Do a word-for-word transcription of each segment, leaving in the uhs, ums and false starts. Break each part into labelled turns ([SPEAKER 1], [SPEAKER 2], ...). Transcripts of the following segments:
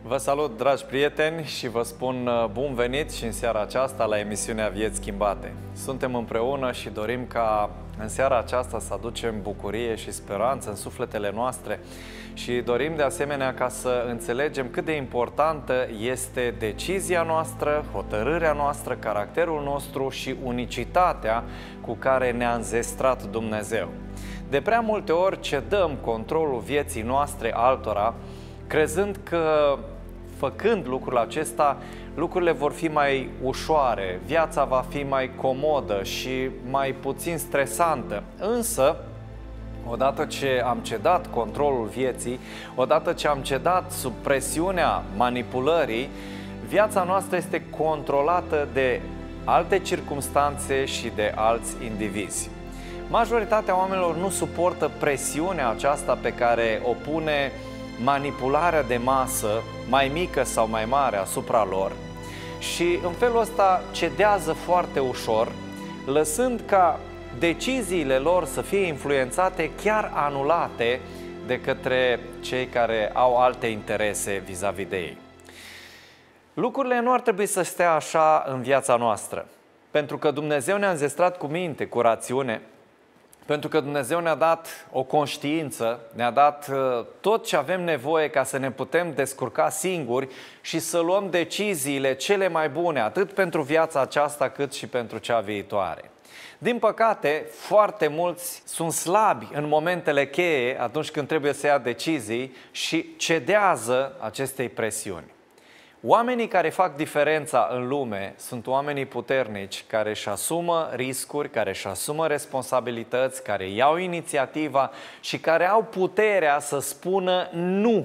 [SPEAKER 1] Vă salut, dragi prieteni, și vă spun bun venit și în seara aceasta la emisiunea Vieți Schimbate. Suntem împreună și dorim ca în seara aceasta să aducem bucurie și speranță în sufletele noastre și dorim de asemenea ca să înțelegem cât de importantă este decizia noastră, hotărârea noastră, caracterul nostru și unicitatea cu care ne-a înzestrat Dumnezeu. De prea multe ori cedăm controlul vieții noastre altora, crezând că făcând lucrul acesta, lucrurile vor fi mai ușoare, viața va fi mai comodă și mai puțin stresantă. Însă, odată ce am cedat controlul vieții, odată ce am cedat sub presiunea manipulării, viața noastră este controlată de alte circumstanțe și de alți indivizi. Majoritatea oamenilor nu suportă presiunea aceasta pe care o pune manipularea de masă, mai mică sau mai mare, asupra lor și în felul ăsta cedează foarte ușor, lăsând ca deciziile lor să fie influențate, chiar anulate de către cei care au alte interese vis-a-vis de ei. Lucrurile nu ar trebui să stea așa în viața noastră, pentru că Dumnezeu ne-a înzestrat cu minte, cu rațiune, pentru că Dumnezeu ne-a dat o conștiință, ne-a dat tot ce avem nevoie ca să ne putem descurca singuri și să luăm deciziile cele mai bune, atât pentru viața aceasta cât și pentru cea viitoare. Din păcate, foarte mulți sunt slabi în momentele cheie atunci când trebuie să ia decizii și cedează acestei presiuni. Oamenii care fac diferența în lume sunt oamenii puternici care își asumă riscuri, care își asumă responsabilități, care iau inițiativa și care au puterea să spună nu.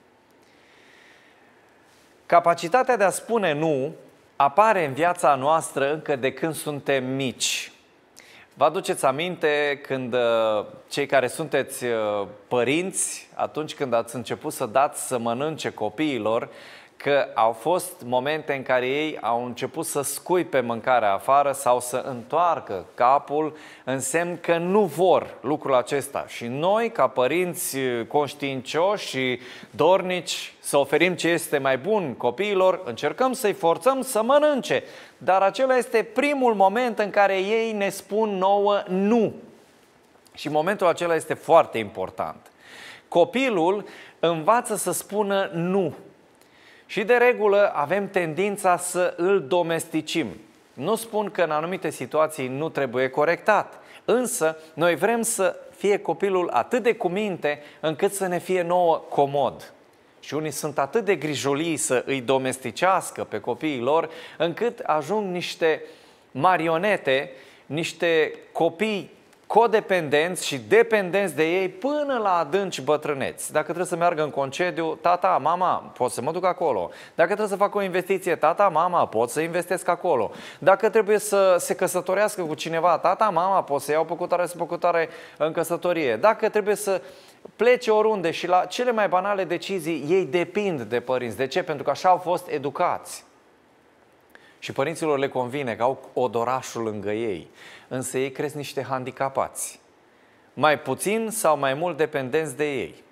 [SPEAKER 1] Capacitatea de a spune nu apare în viața noastră încă de când suntem mici. Vă aduceți aminte când cei care sunteți părinți, atunci când ați început să dați să mănânce copiilor, că au fost momente în care ei au început să scuipe mâncarea afară sau să întoarcă capul în semn că nu vor lucrul acesta. Și noi, ca părinți conștiincioși și dornici să oferim ce este mai bun copiilor, încercăm să-i forțăm să mănânce. Dar acela este primul moment în care ei ne spun nouă nu. Și momentul acela este foarte important. Copilul învață să spună nu. Și de regulă avem tendința să îl domesticim. Nu spun că în anumite situații nu trebuie corectat, însă noi vrem să fie copilul atât de cu minte încât să ne fie nouă comod. Și unii sunt atât de grijolii să îi domesticească pe copiii lor, încât ajung niște marionete, niște copii codependenți și dependenți de ei până la adânci bătrâneți. Dacă trebuie să meargă în concediu, tata, mama, pot să mă duc acolo. Dacă trebuie să fac o investiție, tata, mama, pot să investesc acolo. Dacă trebuie să se căsătorească cu cineva, tata, mama, pot să iau pe cutare, să pe cutare în căsătorie. Dacă trebuie să plece oriunde și la cele mai banale decizii, ei depind de părinți. De ce? Pentru că așa au fost educați. Și părinților le convine că au odorașul lângă ei, însă ei cresc niște handicapați, mai puțin sau mai mult dependenți de ei.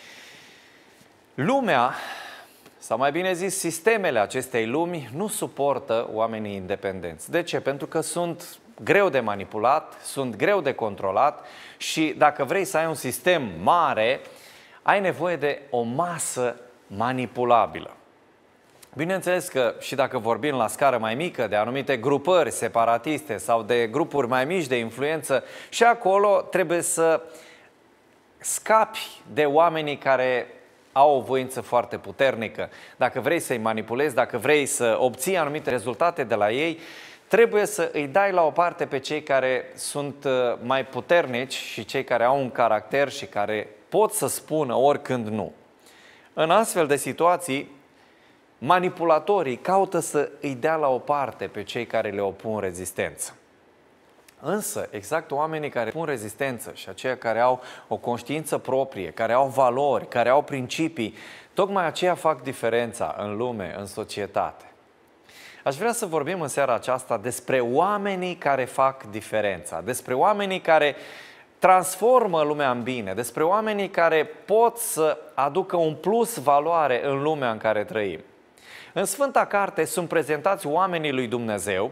[SPEAKER 1] Lumea, sau mai bine zis sistemele acestei lumi, nu suportă oamenii independenți. De ce? Pentru că sunt greu de manipulat, sunt greu de controlat și dacă vrei să ai un sistem mare, ai nevoie de o masă manipulabilă. Bineînțeles că și dacă vorbim la scară mai mică de anumite grupări separatiste sau de grupuri mai mici de influență, și acolo trebuie să scapi de oamenii care au o voință foarte puternică. Dacă vrei să-i manipulezi, dacă vrei să obții anumite rezultate de la ei, trebuie să îi dai la o parte pe cei care sunt mai puternici și cei care au un caracter și care pot să spună oricând nu. În astfel de situații, manipulatorii caută să îi dea la o parte pe cei care le opun rezistență. Însă, exact oamenii care opun rezistență și aceia care au o conștiință proprie, care au valori, care au principii, tocmai aceia fac diferența în lume, în societate. Aș vrea să vorbim în seara aceasta despre oamenii care fac diferența, despre oamenii care transformă lumea în bine, despre oamenii care pot să aducă un plus valoare în lumea în care trăim. În Sfânta Carte sunt prezentați oamenii lui Dumnezeu,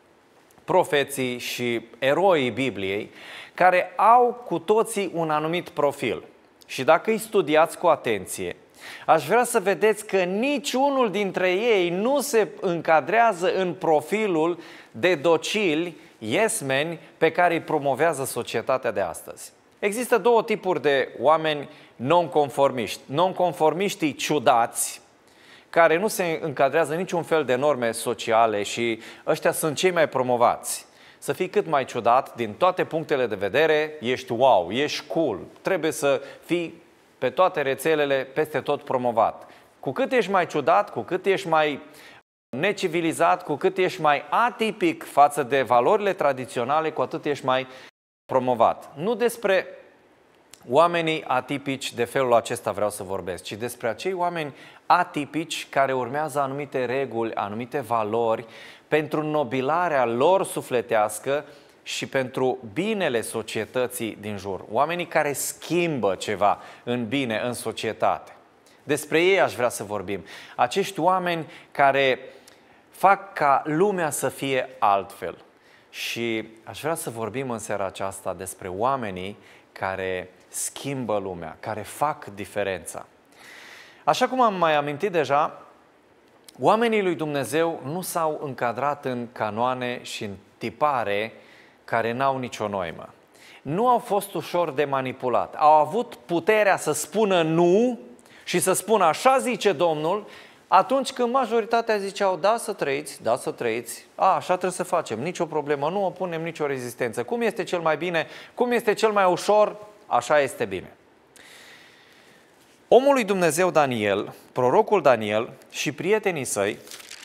[SPEAKER 1] profeții și eroii Bibliei, care au cu toții un anumit profil. Și dacă îi studiați cu atenție, aș vrea să vedeți că niciunul dintre ei nu se încadrează în profilul de docili, yes-meni, pe care îi promovează societatea de astăzi. Există două tipuri de oameni non-conformiști. Non-conformiștii ciudați, care nu se încadrează în niciun fel de norme sociale și ăștia sunt cei mai promovați. Să fii cât mai ciudat din toate punctele de vedere, ești wow, ești cool, trebuie să fii pe toate rețelele, peste tot promovat. Cu cât ești mai ciudat, cu cât ești mai necivilizat, cu cât ești mai atipic față de valorile tradiționale, cu atât ești mai promovat. Nu despre oamenii atipici de felul acesta vreau să vorbesc, ci despre acei oameni atipici care urmează anumite reguli, anumite valori pentru înnobilarea lor sufletească și pentru binele societății din jur. Oamenii care schimbă ceva în bine în societate. Despre ei aș vrea să vorbim. Acești oameni care fac ca lumea să fie altfel. Și aș vrea să vorbim în seara aceasta despre oamenii care schimbă lumea, care fac diferența. Așa cum am mai amintit deja, oamenii lui Dumnezeu nu s-au încadrat în canoane și în tipare care n-au nicio noimă. Nu au fost ușor de manipulat. Au avut puterea să spună nu și să spună așa zice Domnul, atunci când majoritatea ziceau da să trăiți, da să trăiți, a, așa trebuie să facem, nicio problemă, nu opunem nicio rezistență. Cum este cel mai bine, cum este cel mai ușor, așa este bine. Omul lui Dumnezeu Daniel, prorocul Daniel și prietenii săi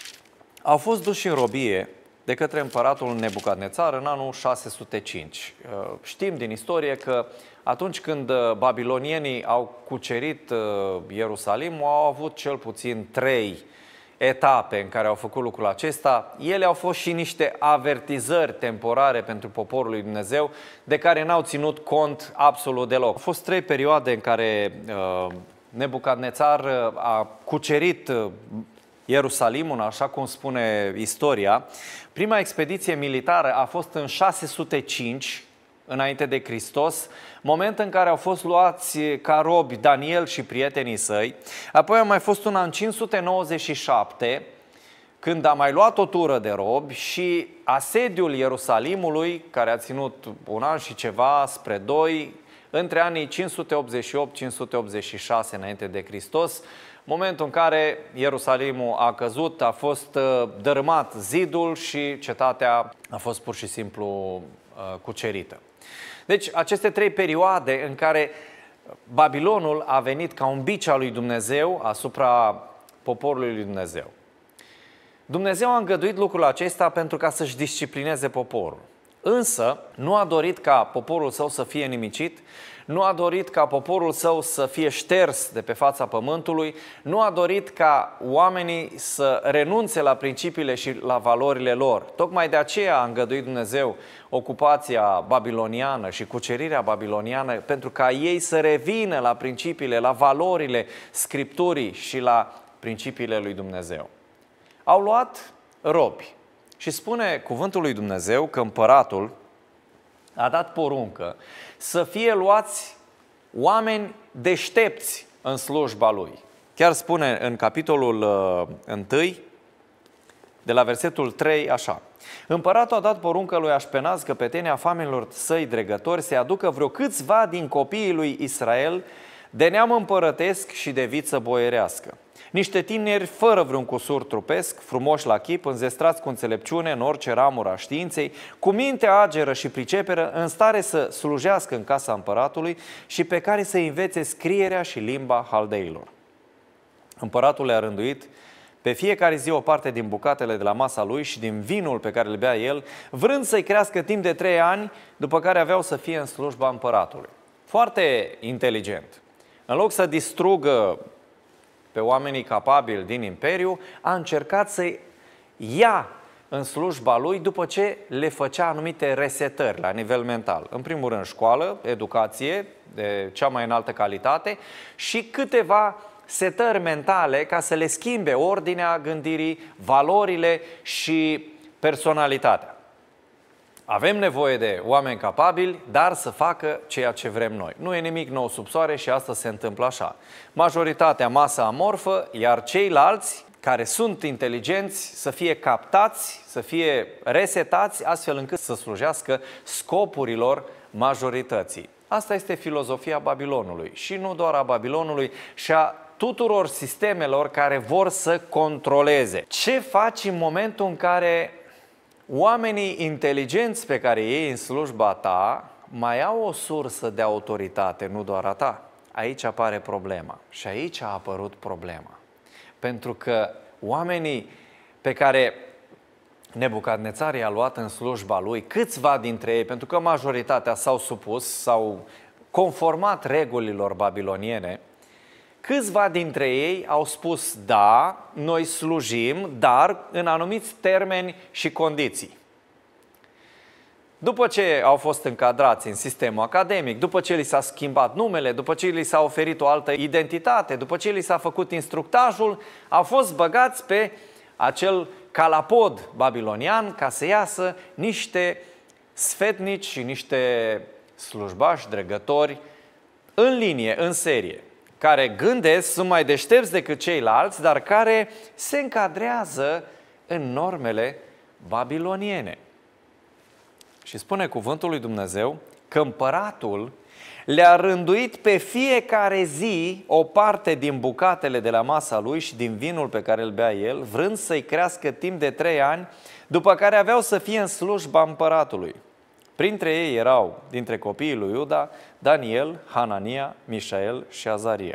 [SPEAKER 1] au fost duși în robie de către împăratul Nebucadnețar în anul șase sute cinci. Știm din istorie că atunci când babilonienii au cucerit Ierusalim, au avut cel puțin trei etape în care au făcut lucrul acesta. Ele au fost și niște avertizări temporare pentru poporul lui Dumnezeu, de care n-au ținut cont absolut deloc. Au fost trei perioade în care Nebucadnețar a cucerit Ierusalimul, așa cum spune istoria. Prima expediție militară a fost în șase sute cinci, înainte de Hristos, moment în care au fost luați ca robi Daniel și prietenii săi. Apoi a mai fost una în cinci sute nouăzeci și șapte, când a mai luat o tură de robi și asediul Ierusalimului, care a ținut un an și ceva spre doi, între anii cinci sute optzeci și opt - cinci sute optzeci și șase înainte de Hristos, momentul în care Ierusalimul a căzut, a fost dărâmat zidul și cetatea a fost pur și simplu cucerită. Deci aceste trei perioade în care Babilonul a venit ca un bici al lui Dumnezeu asupra poporului lui Dumnezeu. Dumnezeu a îngăduit lucrul acesta pentru ca să-și disciplineze poporul. Însă nu a dorit ca poporul său să fie nimicit, nu a dorit ca poporul său să fie șters de pe fața pământului, nu a dorit ca oamenii să renunțe la principiile și la valorile lor. Tocmai de aceea a îngăduit Dumnezeu ocupația babiloniană și cucerirea babiloniană, pentru ca ei să revină la principiile, la valorile Scripturii și la principiile lui Dumnezeu. Au luat robi și spune cuvântul lui Dumnezeu că împăratul a dat poruncă să fie luați oameni deștepți în slujba lui. Chiar spune în capitolul unu, de la versetul trei, așa: Împăratul a dat poruncă lui Așpenaz, căpetenia familiilor săi dregători, să aducă vreo câțiva din copiii lui Israel de neam împărătesc și de viță boierească. Niște tineri fără vreun cusur trupesc, frumoși la chip, înzestrați cu înțelepciune în orice ramură a științei, cu minte ageră și priceperă, în stare să slujească în casa împăratului și pe care să învețe scrierea și limba haldeilor. Împăratul le-a rânduit pe fiecare zi o parte din bucatele de la masa lui și din vinul pe care îl bea el, vrând să-i crească timp de trei ani, după care aveau să fie în slujba împăratului. Foarte inteligent. În loc să distrugă pe oamenii capabili din imperiu, a încercat să ia în slujba lui după ce le făcea anumite resetări la nivel mental. În primul rând școală, educație de cea mai înaltă calitate și câteva setări mentale ca să le schimbe ordinea gândirii, valorile și personalitatea. Avem nevoie de oameni capabili, dar să facă ceea ce vrem noi. Nu e nimic nou sub soare și asta se întâmplă așa. Majoritatea masă amorfă, iar ceilalți care sunt inteligenți să fie captați, să fie resetați, astfel încât să slujească scopurilor majorității. Asta este filozofia Babilonului și nu doar a Babilonului, și a tuturor sistemelor care vor să controleze. Ce faci în momentul în care oamenii inteligenți pe care ei în slujba ta mai au o sursă de autoritate, nu doar a ta? Aici apare problema și aici a apărut problema. Pentru că oamenii pe care Nebucadnețar i-a luat în slujba lui, câțiva dintre ei, pentru că majoritatea s-au supus, s-au conformat regulilor babiloniene, câțiva dintre ei au spus, da, noi slujim, dar în anumiți termeni și condiții. După ce au fost încadrați în sistemul academic, după ce li s-a schimbat numele, după ce li s-a oferit o altă identitate, după ce li s-a făcut instructajul, au fost băgați pe acel calapod babilonian ca să iasă niște sfetnici și niște slujbași, dregători în linie, în serie, care gândesc, sunt mai deștepți decât ceilalți, dar care se încadrează în normele babiloniene. Și spune cuvântul lui Dumnezeu că împăratul le-a rânduit pe fiecare zi o parte din bucatele de la masa lui și din vinul pe care îl bea el, vrând să-i crească timp de trei ani, după care aveau să fie în slujba împăratului. Printre ei erau, dintre copiii lui Iuda, Daniel, Hanania, Mișael și Azaria.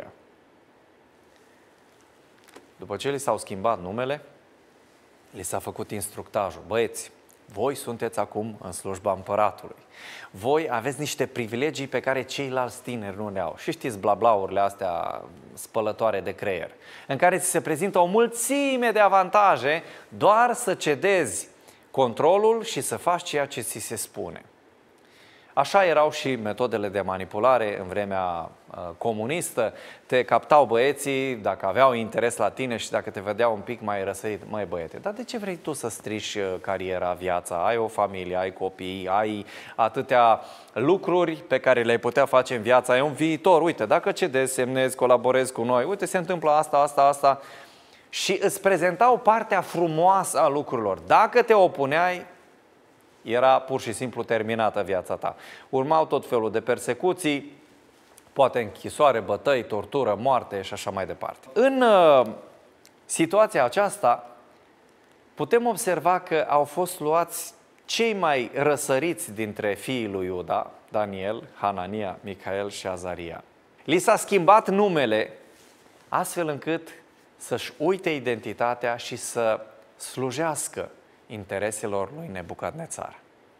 [SPEAKER 1] După ce li s-au schimbat numele, li s-a făcut instructajul. Băieți, voi sunteți acum în slujba împăratului. Voi aveți niște privilegii pe care ceilalți tineri nu le au. Și știți blablaurile astea spălătoare de creier, în care ți se prezintă o mulțime de avantaje doar să cedezi controlul și să faci ceea ce ți se spune. Așa erau și metodele de manipulare în vremea uh, comunistă. Te captau băieții dacă aveau interes la tine și dacă te vedeau un pic mai răsărit. Măi băiete, dar de ce vrei tu să strici cariera, viața? Ai o familie, ai copii, ai atâtea lucruri pe care le-ai putea face în viața. Ai un viitor. Uite, dacă cedezi, semnezi, colaborezi cu noi, uite, se întâmplă asta, asta, asta. Și îți prezentau partea frumoasă a lucrurilor. Dacă te opuneai, era pur și simplu terminată viața ta. Urmau tot felul de persecuții, poate închisoare, bătăi, tortură, moarte și așa mai departe. În uh, situația aceasta putem observa că au fost luați cei mai răsăriți dintre fiii lui Iuda, Daniel, Hanania, Micael și Azaria. Li s-a schimbat numele astfel încât să-și uite identitatea și să slujească intereselor lui Nebucadnețar.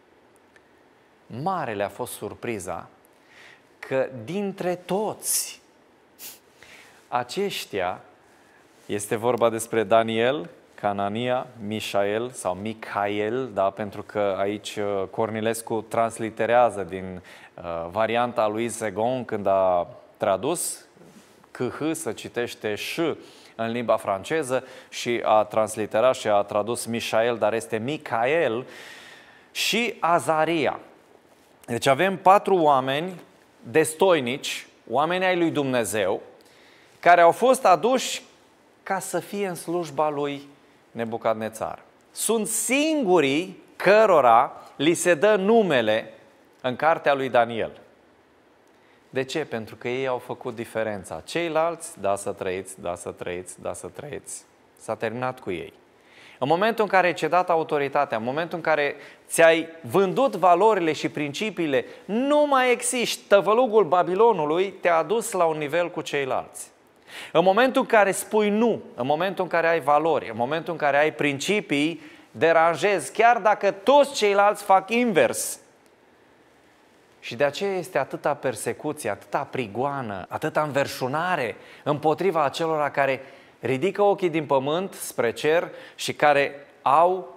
[SPEAKER 1] Mare le-a fost surpriza că dintre toți aceștia, este vorba despre Daniel, Hanania, Mișael sau Micael, da, pentru că aici Cornilescu transliterează din uh, varianta lui Segon când a tradus C H, se citește ș în limba franceză și a transliterat și a tradus Mișael, dar este Micael și Azaria. Deci avem patru oameni destoinici, oameni ai lui Dumnezeu, care au fost aduși ca să fie în slujba lui Nebucadnețar. Sunt singurii cărora li se dă numele în cartea lui Daniel. De ce? Pentru că ei au făcut diferența. Ceilalți, da să trăiți, da să trăiți, da să trăiți. S-a terminat cu ei. În momentul în care ai cedat autoritatea, în momentul în care ți-ai vândut valorile și principiile, nu mai existi. Tăvălugul Babilonului te-a adus la un nivel cu ceilalți. În momentul în care spui nu, în momentul în care ai valori, în momentul în care ai principii, deranjezi, chiar dacă toți ceilalți fac invers. Și de aceea este atâta persecuție, atâta prigoană, atâta înverșunare împotriva acelora care ridică ochii din pământ spre cer și care au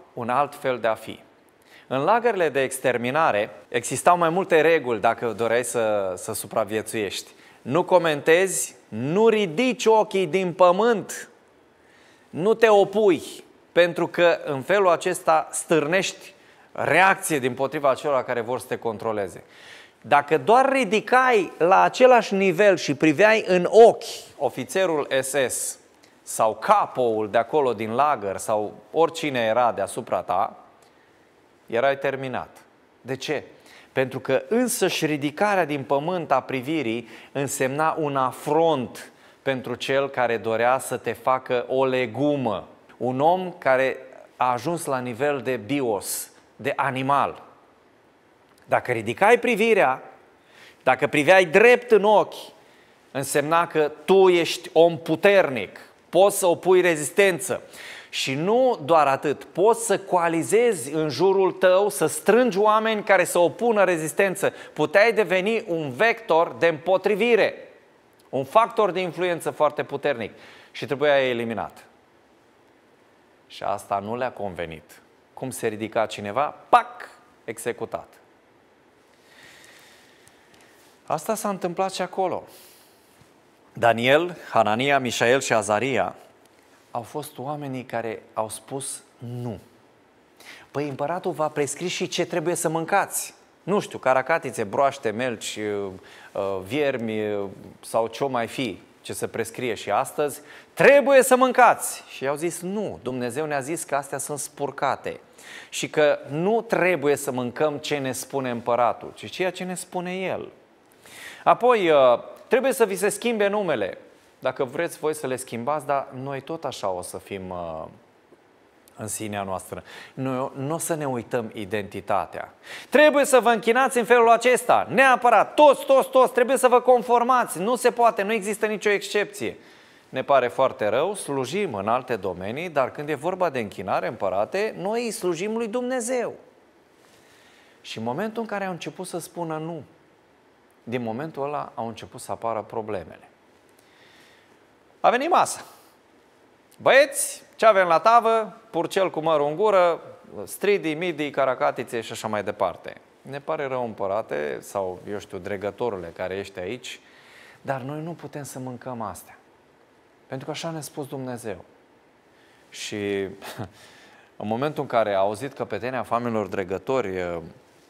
[SPEAKER 1] un alt fel de a fi. În lagările de exterminare existau mai multe reguli dacă doreai să, să supraviețuiești. Nu comentezi, nu ridici ochii din pământ, nu te opui, pentru că în felul acesta stârnești reacție dimpotriva celor care vor să te controleze. Dacă doar ridicai la același nivel și priveai în ochi ofițerul S S sau capoul de acolo din lagăr sau oricine era deasupra ta, erai terminat. De ce? Pentru că însăși ridicarea din pământ a privirii însemna un afront pentru cel care dorea să te facă o legumă. Un om care a ajuns la nivel de bios, de animal. Dacă ridicai privirea, dacă priveai drept în ochi, însemna că tu ești om puternic, poți să opui rezistență. Și nu doar atât, poți să coalizezi în jurul tău, să strângi oameni care să opună rezistență. Puteai deveni un vector de împotrivire, un factor de influență foarte puternic și trebuia eliminat. Și asta nu le-a convenit. Cum se ridica cineva, pac, executat. Asta s-a întâmplat și acolo. Daniel, Hanania, Mișael și Azaria au fost oamenii care au spus nu. Păi împăratul v-a prescris și ce trebuie să mâncați. Nu știu, caracatițe, broaște, melci, viermi sau ce-o mai fi, ce se prescrie și astăzi, trebuie să mâncați. Și i-au zis nu, Dumnezeu ne-a zis că astea sunt spurcate și că nu trebuie să mâncăm ce ne spune împăratul, ci ceea ce ne spune el. Apoi, trebuie să vi se schimbe numele. Dacă vreți voi să le schimbați, dar noi tot așa o să fim uh, în sinea noastră. Noi nu o să ne uităm identitatea. Trebuie să vă închinați în felul acesta, neapărat, toți, toți, toți, trebuie să vă conformați. Nu se poate, nu există nicio excepție. Ne pare foarte rău, slujim în alte domenii, dar când e vorba de închinare, împărate, noi îi slujim lui Dumnezeu. Și în momentul în care au început să spună nu, din momentul ăla au început să apară problemele. A venit masa. Băieți, ce avem la tavă? Purcel cu mărul în gură, stridii, midii, caracatițe și așa mai departe. Ne pare rău, împărate, sau, eu știu, dregătorule care ești aici, dar noi nu putem să mâncăm astea. Pentru că așa ne-a spus Dumnezeu. Și în momentul în care a auzit căpetenia familiilor dregători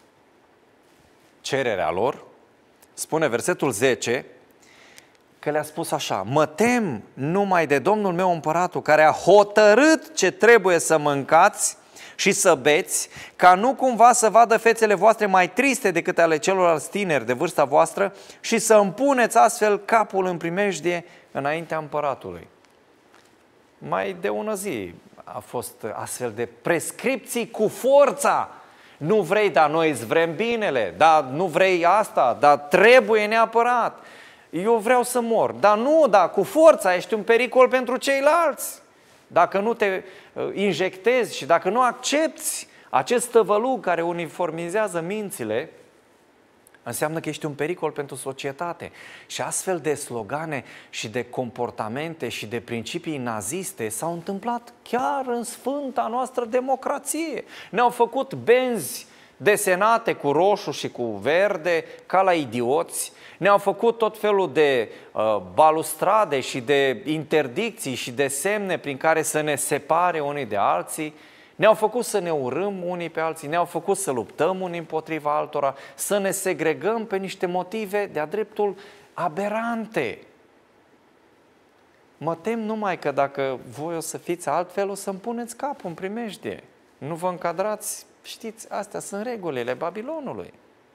[SPEAKER 1] cererea lor, spune versetul zece, că le-a spus așa: mă tem numai de Domnul meu împăratul, care a hotărât ce trebuie să mâncați și să beți, ca nu cumva să vadă fețele voastre mai triste decât ale celorlalți tineri de vârsta voastră și să împuneți astfel capul în primejdie înaintea împăratului. Mai de ună zi a fost astfel de prescripții cu forța. Nu vrei, dar noi îți vrem binele, dar nu vrei asta, dar trebuie neapărat. Eu vreau să mor, dar nu, dar cu forța ești un pericol pentru ceilalți. Dacă nu te injectezi și dacă nu accepti acest tăvălug care uniformizează mințile, înseamnă că ești un pericol pentru societate. Și astfel de slogane și de comportamente și de principii naziste s-au întâmplat chiar în sfânta noastră democrație. Ne-au făcut benzi desenate cu roșu și cu verde, ca la idioți. Ne-au făcut tot felul de uh, balustrade și de interdicții și de semne prin care să ne separe unii de alții. Ne-au făcut să ne urâm unii pe alții, ne-au făcut să luptăm unii împotriva altora, să ne segregăm pe niște motive de-a dreptul aberante. Mă tem numai că dacă voi o să fiți altfel, o să-mi puneți capul în primejdie. Nu vă încadrați, știți, astea sunt regulile Babilonului.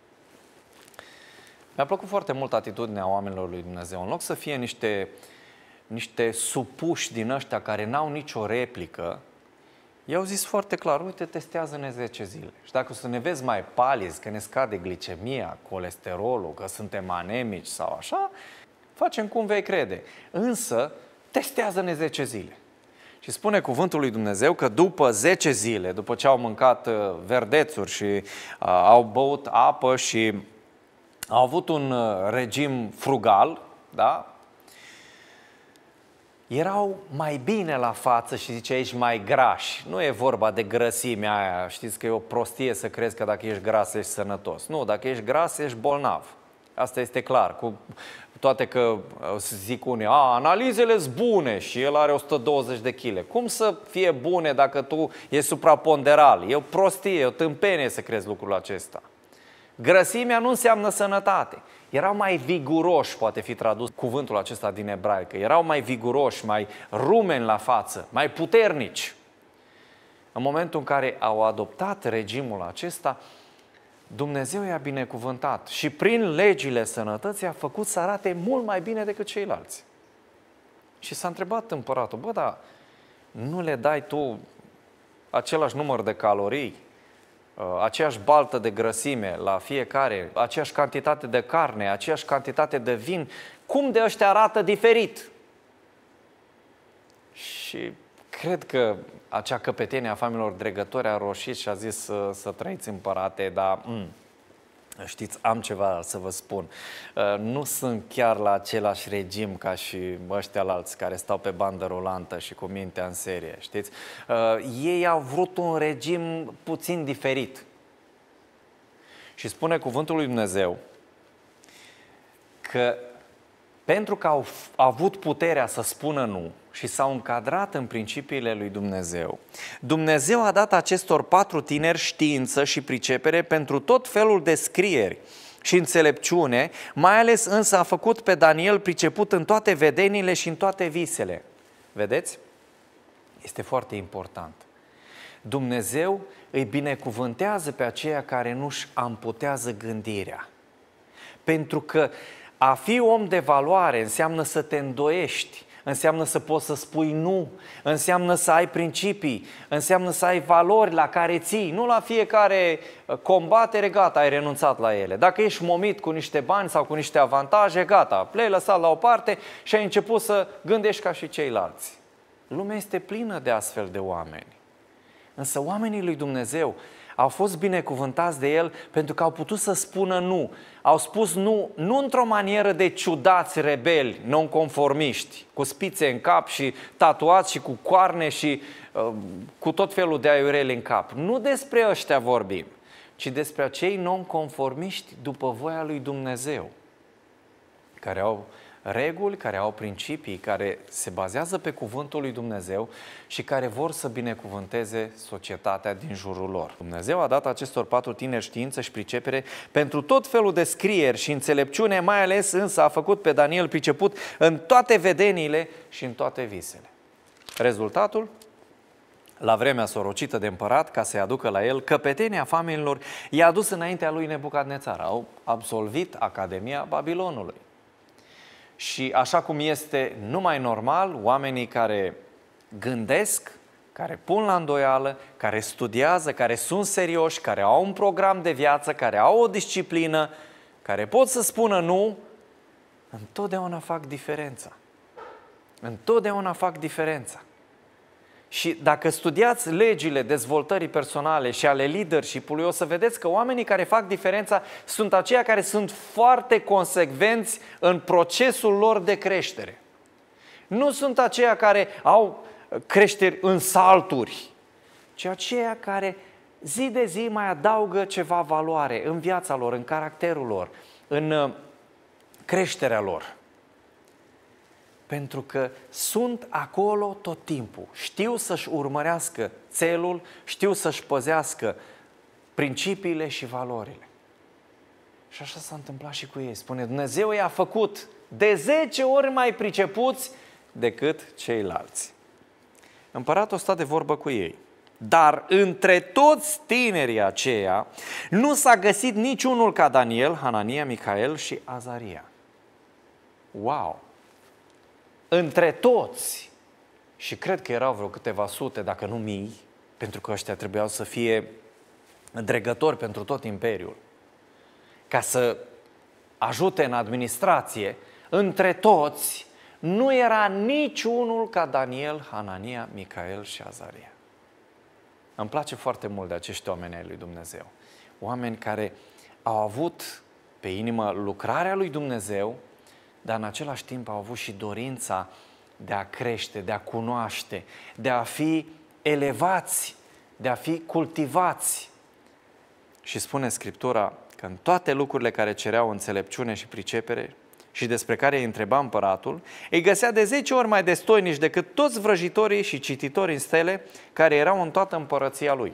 [SPEAKER 1] Mi-a plăcut foarte mult atitudinea oamenilor lui Dumnezeu. În loc să fie niște, niște supuși din ăștia care n-au nicio replică, i-au zis foarte clar: uite, testează-ne zece zile. Și dacă o să ne vezi mai palizi, că ne scade glicemia, colesterolul, că suntem anemici sau așa, facem cum vei crede. Însă, testează-ne zece zile. Și spune cuvântul lui Dumnezeu că după zece zile, după ce au mâncat verdețuri și uh, au băut apă și au avut un regim frugal, da? erau mai bine la față și zice aici mai grași. Nu e vorba de grăsimea aia, știți că e o prostie să crezi că dacă ești gras ești sănătos. Nu, dacă ești gras ești bolnav. Asta este clar. Cu toate că zic unii, a, analizele sunt bune și el are o sută douăzeci de kilograme. Cum să fie bune dacă tu ești supraponderal? E o prostie, e o tâmpenie să crezi lucrul acesta. Grăsimea nu înseamnă sănătate. Erau mai viguroși, poate fi tradus cuvântul acesta din ebraică. Erau mai viguroși, mai rumeni la față, mai puternici. În momentul în care au adoptat regimul acesta, Dumnezeu i-a binecuvântat și prin legile sănătății a făcut să arate mult mai bine decât ceilalți. Și s-a întrebat împăratul, bă, dar nu le dai tu același număr de calorii, aceeași baltă de grăsime la fiecare, aceeași cantitate de carne, aceeași cantitate de vin, cum de ăștia arată diferit? Și cred că acea căpetenie a familiilor dregători a roșit și a zis să, să trăiți împărate, dar mm, știți, am ceva să vă spun. Nu sunt chiar la același regim ca și ăștia alți care stau pe bandă rulantă și cu mintea în serie, știți? Ei au vrut un regim puțin diferit. Și spune cuvântul lui Dumnezeu că pentru că au avut puterea să spună nu și s-au încadrat în principiile lui Dumnezeu, Dumnezeu a dat acestor patru tineri știință și pricepere pentru tot felul de scrieri și înțelepciune, mai ales însă a făcut pe Daniel priceput în toate vedenile și în toate visele. Vedeți? Este foarte important. Dumnezeu îi binecuvântează pe aceia care nu-și amputează gândirea. Pentru că a fi om de valoare înseamnă să te îndoiești, înseamnă să poți să spui nu, înseamnă să ai principii, înseamnă să ai valori la care ții, nu la fiecare combatere, gata, ai renunțat la ele. Dacă ești momit cu niște bani sau cu niște avantaje, gata, le-ai lăsat la o parte și ai început să gândești ca și ceilalți. Lumea este plină de astfel de oameni. Însă oamenii lui Dumnezeu au fost binecuvântați de El pentru că au putut să spună nu. Au spus nu, nu într-o manieră de ciudați rebeli, nonconformiști, cu spițe în cap și tatuați și cu coarne și uh, cu tot felul de aiureli în cap. Nu despre ăștia vorbim, ci despre acei nonconformiști după voia lui Dumnezeu, care au reguli, care au principii, care se bazează pe cuvântul lui Dumnezeu și care vor să binecuvânteze societatea din jurul lor. Dumnezeu a dat acestor patru tineri știință și pricepere pentru tot felul de scrieri și înțelepciune, mai ales însă a făcut pe Daniel priceput în toate vedeniile și în toate visele. Rezultatul? La vremea sorocită de împărat, ca să-i aducă la el, căpetenia familiilor i-a adus înaintea lui Nebucadnețar. Au absolvit Academia Babilonului. Și așa cum este numai normal, oamenii care gândesc, care pun la îndoială, care studiază, care sunt serioși, care au un program de viață, care au o disciplină, care pot să spună nu, întotdeauna fac diferența. Întotdeauna fac diferența. Și dacă studiați legile dezvoltării personale și ale leadership-ului, o să vedeți că oamenii care fac diferența sunt aceia care sunt foarte consecvenți în procesul lor de creștere. Nu sunt aceia care au creșteri în salturi, ci aceia care zi de zi mai adaugă ceva valoare în viața lor, în caracterul lor, în creșterea lor. Pentru că sunt acolo tot timpul. Știu să-și urmărească țelul, știu să-și păzească principiile și valorile. Și așa s-a întâmplat și cu ei. Spune, Dumnezeu i-a făcut de zece ori mai pricepuți decât ceilalți. Împăratul a stat de vorbă cu ei. Dar între toți tinerii aceia nu s-a găsit niciunul ca Daniel, Hanania, Micael și Azaria. Wow! Între toți, și cred că erau vreo câteva sute, dacă nu mii, pentru că ăștia trebuiau să fie dregători pentru tot imperiul, ca să ajute în administrație, între toți nu era niciunul ca Daniel, Hanania, Micael și Azaria. Îmi place foarte mult de acești oameni ai lui Dumnezeu. Oameni care au avut pe inimă lucrarea lui Dumnezeu, dar în același timp au avut și dorința de a crește, de a cunoaște, de a fi elevați, de a fi cultivați. Și spune Scriptura că în toate lucrurile care cereau înțelepciune și pricepere și despre care îi întreba împăratul, îi găsea de zece ori mai destoinici decât toți vrăjitorii și cititorii în stele care erau în toată împărăția lui.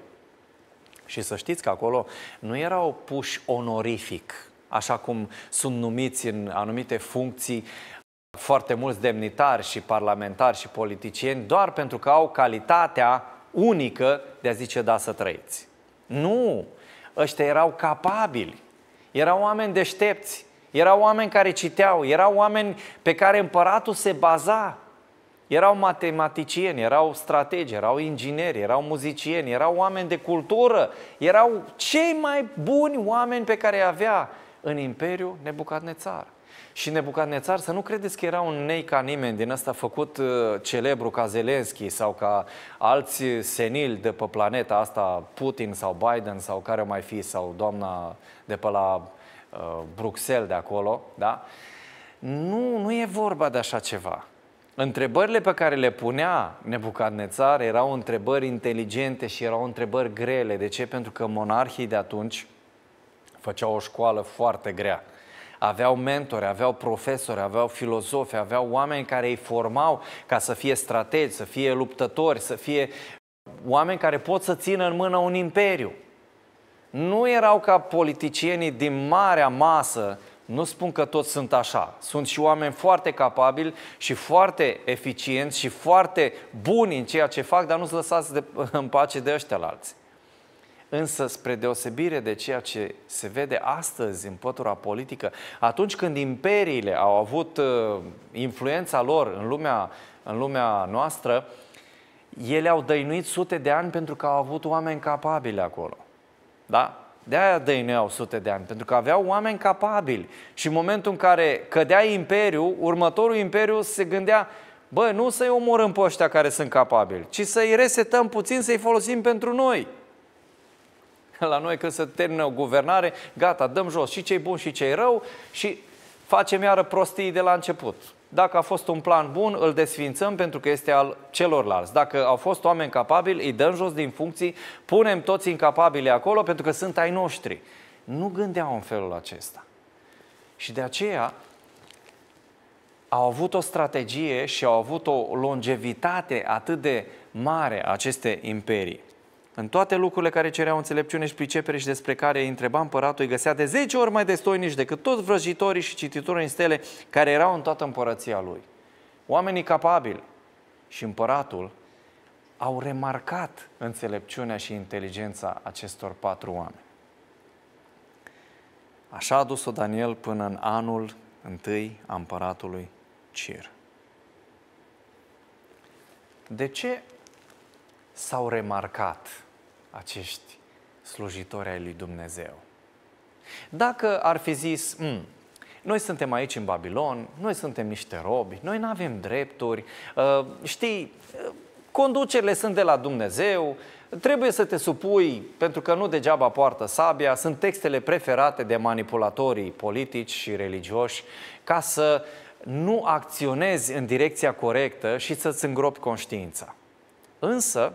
[SPEAKER 1] Și să știți că acolo nu erau puși onorific, așa cum sunt numiți în anumite funcții foarte mulți demnitari și parlamentari și politicieni, doar pentru că au calitatea unică de a zice da să trăiți. Nu! Ăștia erau capabili, erau oameni deștepți, erau oameni care citeau, erau oameni pe care împăratul se baza. Erau matematicieni, erau strategi, erau ingineri, erau muzicieni, erau oameni de cultură, erau cei mai buni oameni pe care îi avea în Imperiul Nebucadnețar. Și Nebucadnețar, să nu credeți că era un nei ca nimeni din ăsta făcut celebru ca Zelenski sau ca alți senili de pe planeta asta, Putin sau Biden sau care o mai fi, sau doamna de pe la uh, Bruxelles de acolo, da? Nu, nu e vorba de așa ceva. Întrebările pe care le punea Nebucadnețar erau întrebări inteligente și erau întrebări grele. De ce? Pentru că monarhii de atunci făceau o școală foarte grea. Aveau mentori, aveau profesori, aveau filozofi, aveau oameni care îi formau ca să fie strategi, să fie luptători, să fie oameni care pot să țină în mână un imperiu. Nu erau ca politicienii din marea masă. Nu spun că toți sunt așa. Sunt și oameni foarte capabili și foarte eficienți și foarte buni în ceea ce fac, dar nu-ți lăsați de, în pace de ăștialalți. Însă, spre deosebire de ceea ce se vede astăzi în pătura politică, atunci când imperiile au avut uh, influența lor în lumea, în lumea noastră, ele au dăinuit sute de ani pentru că au avut oameni capabili acolo. Da? De aia dăinuiau sute de ani, pentru că aveau oameni capabili. Și în momentul în care cădea imperiul, următorul imperiu se gândea, bă, nu să-i omorâm pe ăștia care sunt capabili, ci să-i resetăm puțin, să-i folosim pentru noi. La noi când se termină o guvernare, gata, dăm jos și cei buni și cei rău și facem iară prostii de la început. Dacă a fost un plan bun, îl desfințăm pentru că este al celorlalți. Dacă au fost oameni capabili, îi dăm jos din funcții, punem toți incapabili acolo pentru că sunt ai noștri. Nu gândeau în felul acesta. Și de aceea au avut o strategie și au avut o longevitate atât de mare aceste imperii. În toate lucrurile care cereau înțelepciune și pricepere și despre care îi întreba împăratul, îi găsea de zece ori mai destoinici decât toți vrăjitorii și cititorii în stele care erau în toată împărăția lui. Oamenii capabili și împăratul au remarcat înțelepciunea și inteligența acestor patru oameni. Așa a dus-o Daniel până în anul întâi a împăratului Cir. De ce s-au remarcat acești slujitori ai lui Dumnezeu? Dacă ar fi zis, noi suntem aici în Babilon, noi suntem niște robi, noi nu avem drepturi, știi, conducerile sunt de la Dumnezeu, trebuie să te supui pentru că nu degeaba poartă sabia, sunt textele preferate de manipulatorii politici și religioși ca să nu acționezi în direcția corectă și să-ți îngropi conștiința. Însă,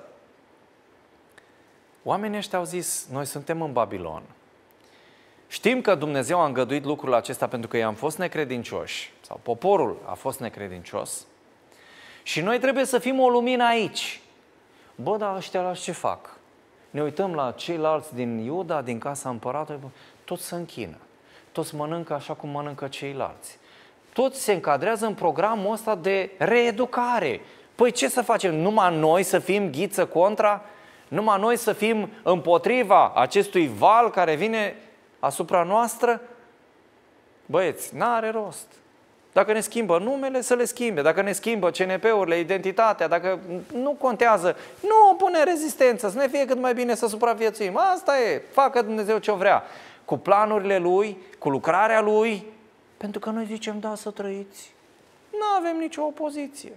[SPEAKER 1] oamenii ăștia au zis, noi suntem în Babilon. Știm că Dumnezeu a îngăduit lucrul acesta pentru că i-am fost necredincioși, sau poporul a fost necredincios, și noi trebuie să fim o lumină aici. Bă, dar ăștia la ce fac? Ne uităm la ceilalți din Iuda, din casa împăratului, toți se închină, toți mănâncă așa cum mănâncă ceilalți. Toți se încadrează în programul ăsta de reeducare. Păi ce să facem? Numai noi să fim ghiță contra? Numai noi să fim împotriva acestui val care vine asupra noastră? Băieți, n-are rost. Dacă ne schimbă numele, să le schimbe. Dacă ne schimbă C N P-urile, identitatea, dacă nu contează, nu opune rezistență, să ne fie cât mai bine să supraviețuim. Asta e, facă Dumnezeu ce vrea. Cu planurile Lui, cu lucrarea Lui, pentru că noi zicem da să trăiți. Nu avem nicio opoziție.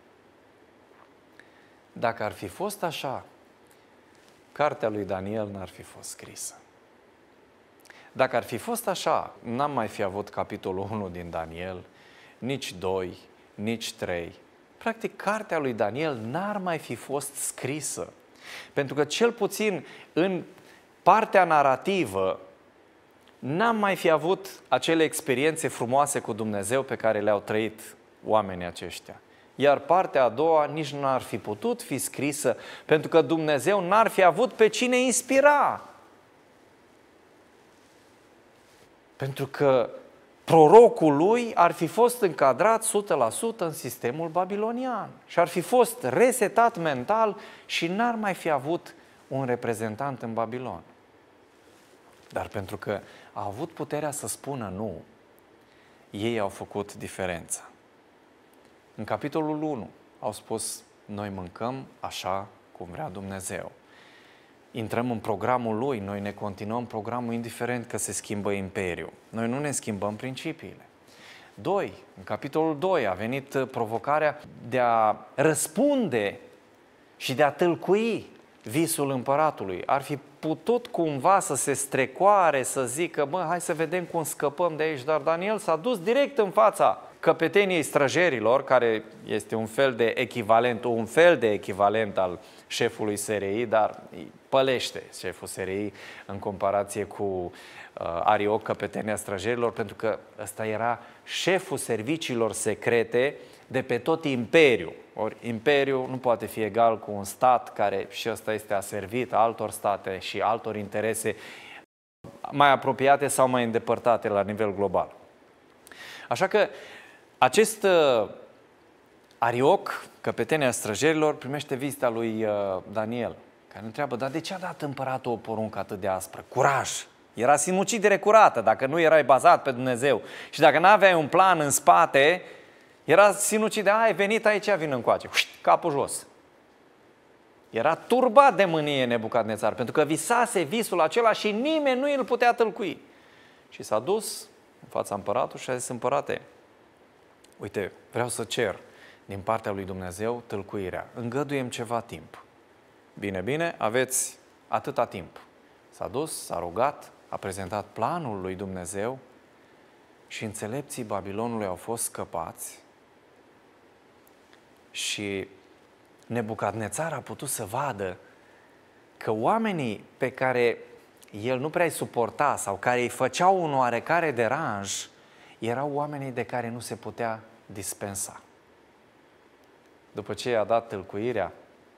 [SPEAKER 1] Dacă ar fi fost așa, cartea lui Daniel n-ar fi fost scrisă. Dacă ar fi fost așa, n-am mai fi avut capitolul unu din Daniel, nici doi, nici trei, practic cartea lui Daniel n-ar mai fi fost scrisă. Pentru că cel puțin în partea narrativă n-am mai fi avut acele experiențe frumoase cu Dumnezeu pe care le-au trăit oamenii aceștia. Iar partea a doua nici nu ar fi putut fi scrisă, pentru că Dumnezeu n-ar fi avut pe cine inspira. Pentru că prorocul lui ar fi fost încadrat o sută la sută în sistemul babilonian și ar fi fost resetat mental și n-ar mai fi avut un reprezentant în Babilon. Dar pentru că a avut puterea să spună nu, ei au făcut diferența. În capitolul unu au spus, noi mâncăm așa cum vrea Dumnezeu. Intrăm în programul Lui, noi ne continuăm programul indiferent că se schimbă imperiul. Noi nu ne schimbăm principiile. Doi, în capitolul doi a venit provocarea de a răspunde și de a tâlcui visul împăratului. Ar fi putut cumva să se strecoare, să zică, bă, hai să vedem cum scăpăm de aici, dar Daniel s-a dus direct în fața căpeteniei străjerilor, care este un fel de echivalent, un fel de echivalent al șefului S R I, dar pălește șeful S R I în comparație cu uh, Arioc, căpetenia străjerilor, pentru că ăsta era șeful serviciilor secrete de pe tot imperiul. Ori imperiul nu poate fi egal cu un stat care și ăsta este aservit altor state și altor interese mai apropiate sau mai îndepărtate la nivel global. Așa că acest uh, Arioc, căpetenia străjerilor, primește vizita lui uh, Daniel, care întreabă, dar de ce a dat împăratul o poruncă atât de aspră? Curaj! Era sinucidere curată, dacă nu erai bazat pe Dumnezeu și dacă nu aveai un plan în spate, era sinucidere, ai venit aici, vin încoace, capul jos. Era turbat de mânie Nebucadnețar, pentru că visase visul acela și nimeni nu îl putea tâlcui. Și s-a dus în fața împăratului și a zis, împărate, uite, vreau să cer din partea lui Dumnezeu tâlcuirea. Îngăduiem ceva timp. Bine, bine, aveți atâta timp. S-a dus, s-a rugat, a prezentat planul lui Dumnezeu și înțelepții Babilonului au fost scăpați și Nebucadnețar a putut să vadă că oamenii pe care el nu prea îi suporta sau care îi făceau un oarecare deranj erau oamenii de care nu se putea dispensa. După ce i-a dat tâlcuirea,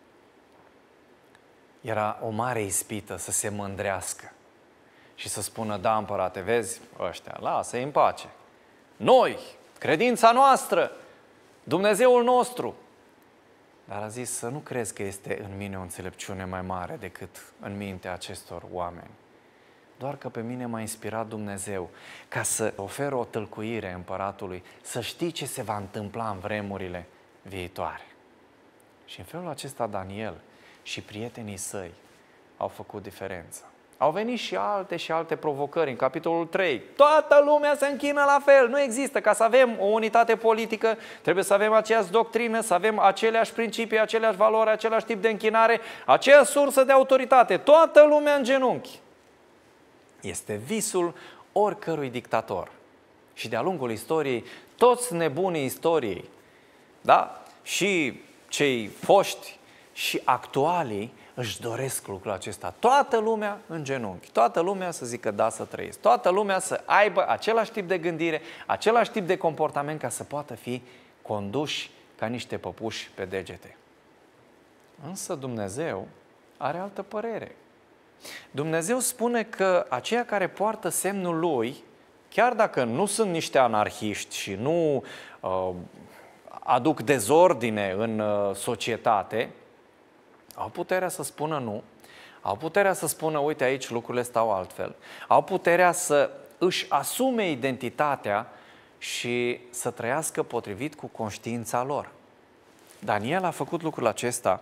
[SPEAKER 1] era o mare ispită să se mândrească și să spună, da, împărate, vezi, ăștia, lasă-i în pace. Noi, credința noastră, Dumnezeul nostru. Dar a zis să nu crezi că este în mine o înțelepciune mai mare decât în mintea acestor oameni. Doar că pe mine m-a inspirat Dumnezeu ca să ofer o tâlcuire împăratului, să știi ce se va întâmpla în vremurile viitoare. Și în felul acesta Daniel și prietenii săi au făcut diferența. Au venit și alte și alte provocări în capitolul trei. Toată lumea se închină la fel. Nu există. Ca să avem o unitate politică, trebuie să avem aceeași doctrină, să avem aceleași principii, aceleași valori, același tip de închinare, aceeași sursă de autoritate. Toată lumea în genunchi. Este visul oricărui dictator. Și de-a lungul istoriei, toți nebunii istoriei, da? Și cei foști și actualii își doresc lucrul acesta. Toată lumea în genunchi, toată lumea să zică da să trăiesc, toată lumea să aibă același tip de gândire, același tip de comportament ca să poată fi conduși ca niște păpuși pe degete. Însă Dumnezeu are altă părere. Dumnezeu spune că aceia care poartă semnul Lui, chiar dacă nu sunt niște anarhiști și nu uh, aduc dezordine în uh, societate, au puterea să spună nu, au puterea să spună, uite, aici lucrurile stau altfel, au puterea să își asume identitatea și să trăiască potrivit cu conștiința lor. Daniel a făcut lucrul acesta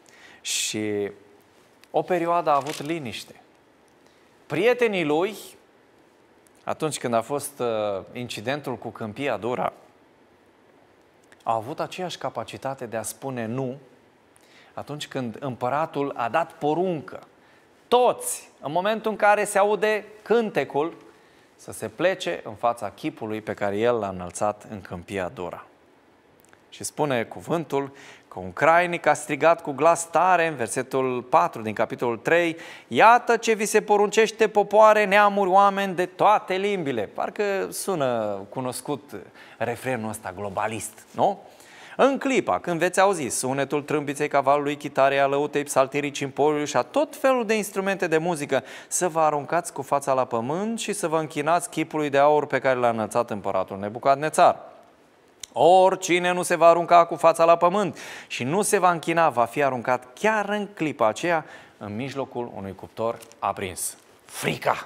[SPEAKER 1] și o perioadă a avut liniște. Prietenii lui, atunci când a fost uh, incidentul cu câmpia Dura, au avut aceeași capacitate de a spune nu atunci când împăratul a dat poruncă. Toți, în momentul în care se aude cântecul, să se plece în fața chipului pe care el l-a înălțat în câmpia Dura. Și spune cuvântul că un crainic a strigat cu glas tare în versetul patru din capitolul trei: iată ce vi se poruncește, popoare, neamuri, oameni de toate limbile. Parcă sună cunoscut refrenul ăsta globalist, nu? În clipa când veți auzi sunetul trâmbiței cavalului, chitarei, a lăutei, psaltirii, cimporiului și a tot felul de instrumente de muzică, să vă aruncați cu fața la pământ și să vă închinați chipului de aur pe care l-a înălțat împăratul Nebucadnețar. Oricine nu se va arunca cu fața la pământ și nu se va închina, va fi aruncat chiar în clipa aceea în mijlocul unui cuptor aprins. Frica!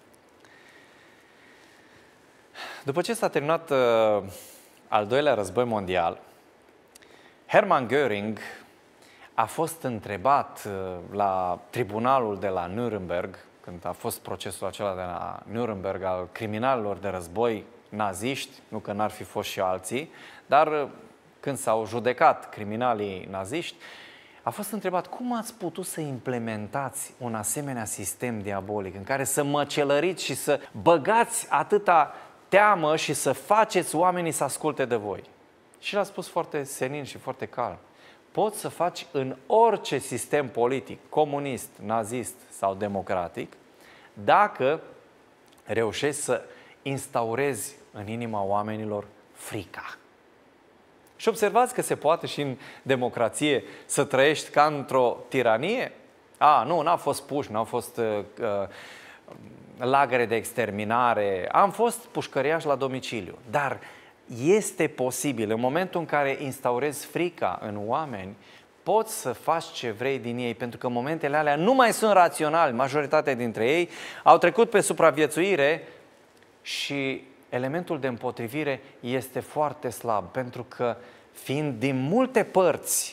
[SPEAKER 1] După ce s-a terminat uh, al doilea război mondial, Hermann Göring a fost întrebat uh, la tribunalul de la Nuremberg, când a fost procesul acela de la Nuremberg al criminalilor de război naziști, nu că n-ar fi fost și alții, dar când s-au judecat criminalii naziști, a fost întrebat: cum ați putut să implementați un asemenea sistem diabolic în care să măcelăriți și să băgați atâta teamă și să faceți oamenii să asculte de voi? Și l-a spus foarte senin și foarte calm: poți să faci în orice sistem politic, comunist, nazist sau democratic, dacă reușești să instaurezi în inima oamenilor frica. Și observați că se poate și în democrație să trăiești ca într-o tiranie? A, nu, n-au fost puși, n-au fost uh, uh, lagăre de exterminare, am fost pușcăriași la domiciliu. Dar este posibil, în momentul în care instaurezi frica în oameni, poți să faci ce vrei din ei, pentru că în momentele alea nu mai sunt raționali, majoritatea dintre ei au trecut pe supraviețuire și elementul de împotrivire este foarte slab, pentru că fiind din multe părți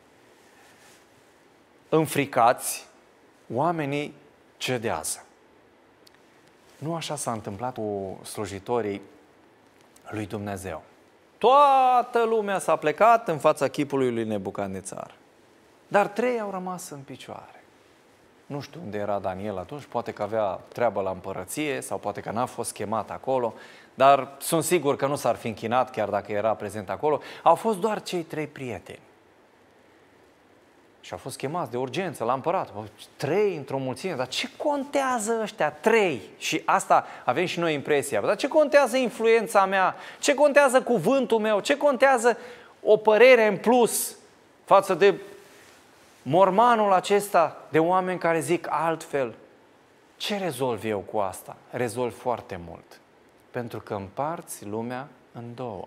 [SPEAKER 1] înfricați, oamenii cedează. Nu așa s-a întâmplat cu slujitorii lui Dumnezeu. Toată lumea s-a plecat în fața chipului lui Nebucadnețar, dar trei au rămas în picioare. Nu știu unde era Daniel atunci, poate că avea treabă la împărăție sau poate că n-a fost chemat acolo, dar sunt sigur că nu s-ar fi închinat chiar dacă era prezent acolo. Au fost doar cei trei prieteni. Și au fost chemați de urgență la împărat. Trei într-o mulțime, dar ce contează ăștia trei? Și asta avem și noi impresia. Dar ce contează influența mea? Ce contează cuvântul meu? Ce contează o părere în plus față de mormanul acesta de oameni care zic altfel? Ce rezolv eu cu asta? Rezolv foarte mult. Pentru că împarți lumea în două.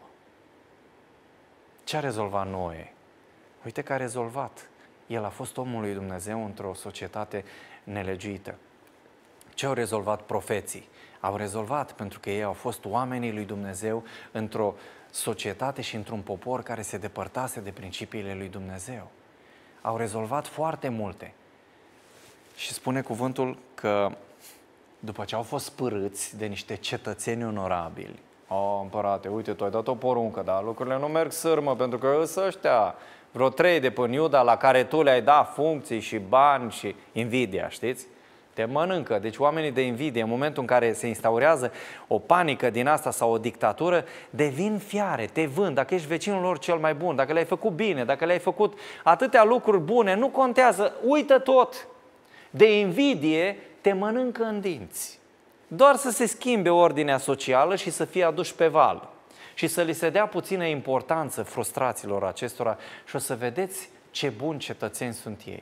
[SPEAKER 1] Ce a rezolvat Noe? Uite că a rezolvat. El a fost omul lui Dumnezeu într-o societate nelegiuită. Ce au rezolvat profeții? Au rezolvat pentru că ei au fost oamenii lui Dumnezeu într-o societate și într-un popor care se depărtase de principiile lui Dumnezeu. Au rezolvat foarte multe. Și spune cuvântul că după ce au fost spărâți de niște cetățeni onorabili, o, împărate, uite, tu ai dat o poruncă, dar lucrurile nu merg sârmă, pentru că ăsta ăștia, vreo trei de până Iuda, la care tu le-ai dat funcții și bani și invidia, știți? Te mănâncă. Deci oamenii de invidie, în momentul în care se instaurează o panică din asta sau o dictatură, devin fiare, te vând. Dacă ești vecinul lor cel mai bun, dacă le-ai făcut bine, dacă le-ai făcut atâtea lucruri bune, nu contează, uită tot. De invidie te mănâncă în dinți. Doar să se schimbe ordinea socială și să fie aduși pe val. Și să li se dea puțină importanță frustrațiilor acestora și o să vedeți ce buni cetățeni sunt ei.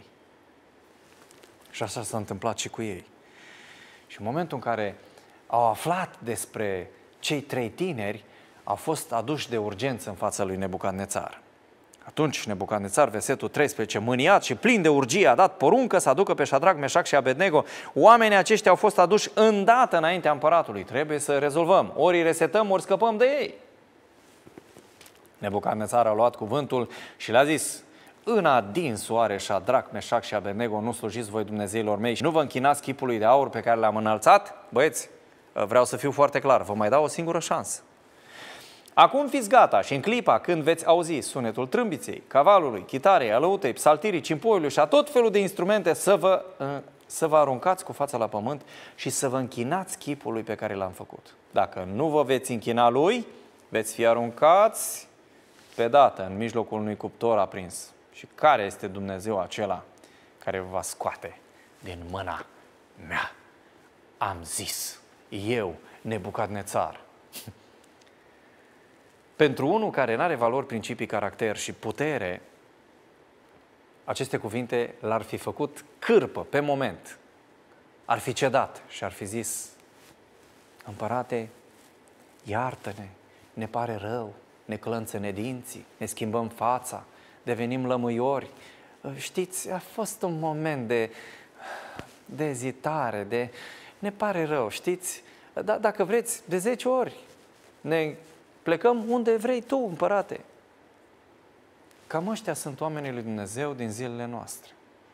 [SPEAKER 1] Și așa s-a întâmplat și cu ei. Și în momentul în care au aflat despre cei trei tineri, au fost aduși de urgență în fața lui Nebucadnețar. Atunci Nebucadnețar, versetul treisprezece, mâniat și plin de urgie, a dat poruncă să aducă pe Șadrac, Meșac și Abednego. Oamenii aceștia au fost aduși îndată înaintea împăratului. Trebuie să rezolvăm. Ori îi resetăm, ori scăpăm de ei. Nebucadnețar a luat cuvântul și le-a zis: în adins soare, Șadrac, Meșac și Abednego, nu slujiți voi Dumnezeilor mei și nu vă închinați chipului de aur pe care l-am înălțat? Băieți, vreau să fiu foarte clar, vă mai dau o singură șansă. Acum fiți gata și în clipa când veți auzi sunetul trâmbiței, cavalului, chitarei, alăutei, psaltirii, cimpoiului și a tot felul de instrumente, să vă, să vă aruncați cu fața la pământ și să vă închinați chipului pe care l-am făcut. Dacă nu vă veți închina lui, veți fi aruncați pe dată, în mijlocul unui cuptor aprins. Și care este Dumnezeu acela care vă va scoate din mâna mea? Am zis, eu, Nebucadnețar. Pentru unul care nu are valori, principii, caracter și putere, aceste cuvinte l-ar fi făcut cârpă pe moment. Ar fi cedat și ar fi zis, împărate, iartă-ne, ne pare rău, ne clănțăne dinții, ne schimbăm fața, devenim lămâiori. Știți, a fost un moment de, de ezitare, de ne pare rău, știți? Da, dacă vreți, de zece ori ne plecăm unde vrei tu, împărate. Cam ăștia sunt oamenii lui Dumnezeu din zilele noastre.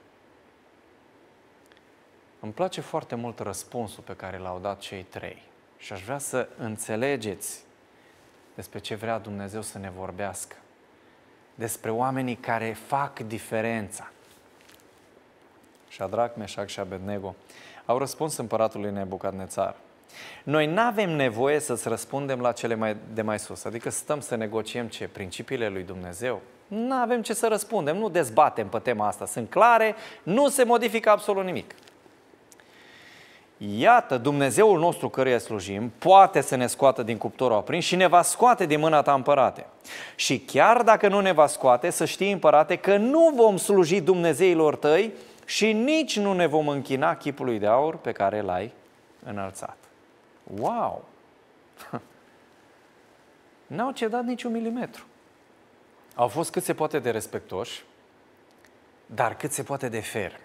[SPEAKER 1] Îmi place foarte mult răspunsul pe care l-au dat cei trei și aș vrea să înțelegeți despre ce vrea Dumnezeu să ne vorbească. Despre oamenii care fac diferența. Șadrac, Meșac și Abednego au răspuns împăratului Nebucadnețar. Noi nu avem nevoie să-ți răspundem la cele mai de mai sus, adică stăm să negociem ce? Principiile lui Dumnezeu? Nu avem ce să răspundem, nu dezbatem pe tema asta, sunt clare, nu se modifică absolut nimic. Iată, Dumnezeul nostru căruia slujim poate să ne scoată din cuptorul aprins și ne va scoate din mâna ta, împărate. Și chiar dacă nu ne va scoate, să știi, împărate, că nu vom sluji Dumnezeilor tăi și nici nu ne vom închina chipului de aur pe care l-ai înălțat. Wow! N-au cedat niciun milimetru. Au fost cât se poate de respectoși, dar cât se poate de fermi.